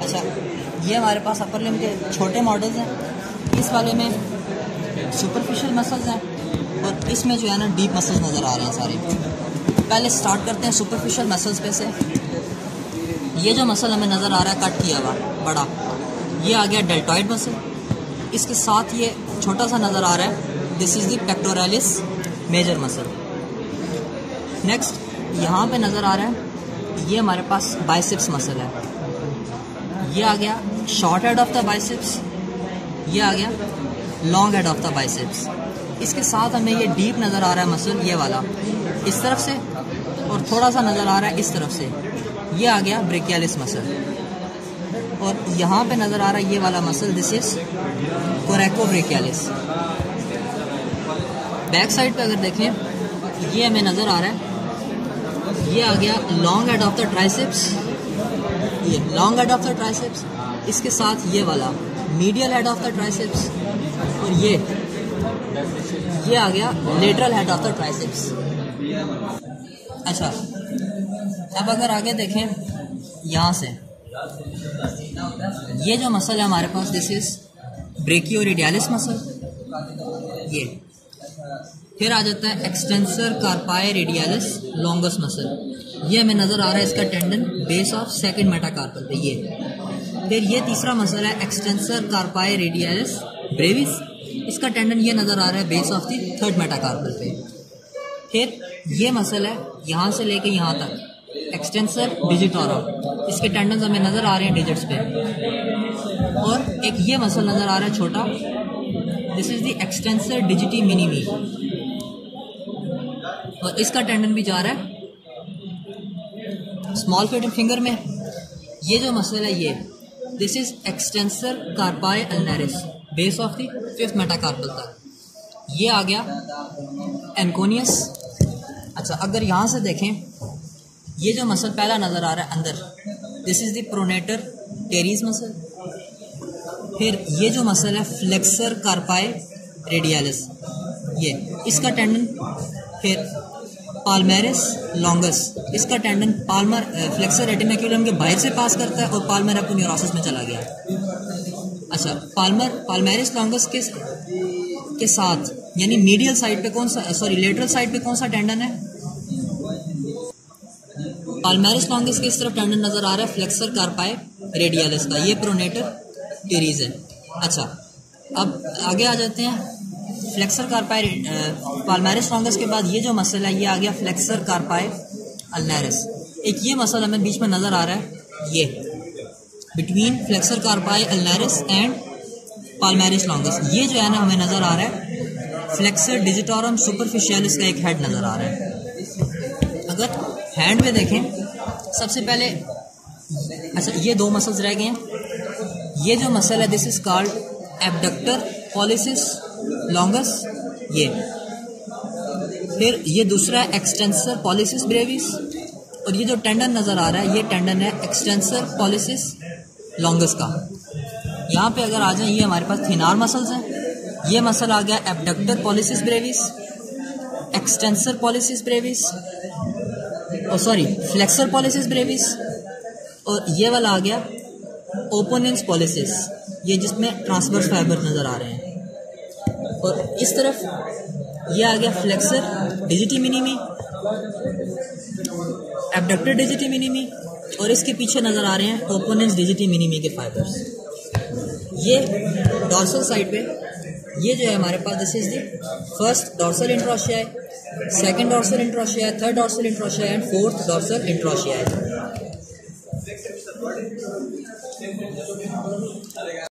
अच्छा, ये हमारे पास अपर लिम्ब के छोटे मॉडल्स हैं। इस वाले में सुपरफिशियल मसल्स हैं और इसमें जो है ना डीप मसल्स नज़र आ रहे हैं सारे। पहले स्टार्ट करते हैं सुपरफिशियल मसल्स पे से। ये जो मसल हमें नज़र आ रहा है कट किया हुआ बड़ा, ये आ गया डेल्टॉइड मसल। इसके साथ ये छोटा सा नज़र आ रहा है, this is the pectoralis major muscle. Next यहाँ पे नज़र आ रहा है, ये हमारे पास बाइसेप्स मसल है। ये आ गया short head of the biceps, ये आ गया long head of the biceps. इसके साथ हमें ये डीप नज़र आ रहा है मसल, ये वाला इस तरफ से, और थोड़ा सा नज़र आ रहा है इस तरफ से, ये आ गया ब्रेकियालिस मसल। और यहाँ पे नज़र आ रहा है ये वाला muscle, this is coracobrachialis. Back side पे अगर देखें, ये हमें नज़र आ रहा है, ये आ गया long head of the triceps, ये long head of the triceps. इसके साथ ये वाला medial head of the triceps, और ये आ गया lateral head of the triceps. अच्छा, अब अगर आगे देखें यहाँ से, ये जो मसल है हमारे पास, दिस इज ब्रेकियोरेडियालिस मसल। ये फिर आ जाता है extensor carpi radialis longus muscle. ये हमें नज़र आ रहा है इसका tendon base of second metacarpal पे। ये फिर ये तीसरा मसल है एक्सटेंसर कार्पाई रेडियालिस ब्रेविस। इसका टेंडन ये नज़र आ रहा है base of the third metacarpal पे। फिर ये मसल है यहाँ से लेके यहाँ तक, एक्सटेंसर डिजिटोरम। इसके टेंडन्स हमें नज़र आ रहे हैं डिजिट्स पे। और एक ये मसल नज़र आ रहा है छोटा, this is the extensor digiti minimi, और इसका टेंडन भी जा रहा है स्मॉल फिंगर में। ये जो मसल है ये, this is extensor carpi ulnaris base of the fifth metacarpal तक। ये आ गया एनकोनियस। अच्छा, अगर यहाँ से देखें, ये जो मसल पहला नज़र आ रहा है अंदर, this is the pronator teres muscle. फिर ये जो मसल है फ्लेक्सर कार्पाई रेडियालिस, ये इसका टेंडन। फिर पाल्मेरिस लॉन्गस, इसका टेंडन पाल्मर फ्लेक्सर रेटिनाक्यूलम के बाहर से पास करता है और पाल्मर एपोन्यूरोसिस में चला गया। अच्छा, पाल्मेरिस लॉन्गस के साथ यानी मीडियल साइड पे कौन सा, सॉरी लेटरल साइड पे कौन सा टेंडन है? पाल्मेरिस लॉन्गस के इस तरफ टेंडन नजर आ रहा है फ्लेक्सर कार्पाई रेडियालिस का, ये प्रोनेटर टेरीज है। अच्छा, अब आगे आ जाते हैं। फ्लेक्सर कार्पाई पाल्मेरिस लॉन्गस के बाद ये जो मसल है, ये आ गया फ्लेक्सर कार्पाई अल्नारिस। एक ये मसल हमें बीच में नजर आ रहा है, ये between flexor carpi ulnaris and palmaris longus. ये जो है ना हमें नजर आ रहा है फ्लेक्सर डिजिटोरम सुपरफिशियलिस का एक हेड नजर आ रहा है। अगर हैंड में देखें, सबसे पहले, अच्छा ये दो मसल्स रह गए हैं। ये जो मसल है, this is called abductor pollicis longus, ये। फिर ये दूसरा है एक्सटेंसर पॉलिसिस ब्रेविस, और ये जो टेंडन नजर आ रहा है, ये टेंडन है एक्सटेंसर पॉलिसिस लॉन्गस का। यहाँ पे अगर आ जाए, ये हमारे पाथ थिनार मसल्स हैं। ये मसल आ गया abductor pollicis brevis, extensor pollicis brevis, और सॉरी फ्लेक्सर पॉलिसिस ब्रेविस, और ये वाला आ गया ओपोनेंस पॉलिसिस, ये जिसमें ट्रांसवर्स फाइबर नजर आ रहे हैं। और इस तरफ ये आ गया flexor digiti minimi, abductor digiti minimi, और इसके पीछे नजर आ रहे हैं ओपोनेंस डिजिटी मिनिमी के फाइबर्स। ये डॉर्सल साइड पे, ये जो है हमारे पास, this is the first dorsal interossei, second dorsal interossei, third dorsal interossei and fourth dorsal इंट्रोशियाई।